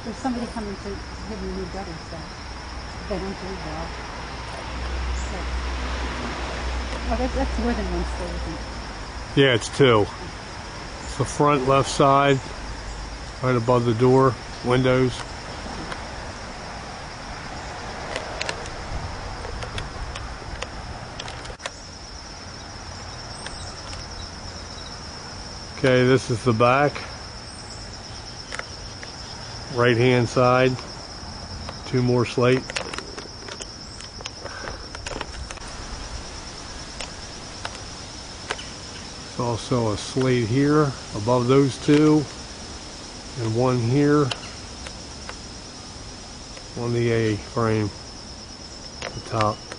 There's somebody coming to give me new gutter stuff. They don't do well. Oh, that's more than one story, isn't it? Yeah, it's two. It's the front left side, right above the door, windows. Okay, this is the back. Right hand side, two more slate. There's also a slate here above those two, and one here on the A frame at the top.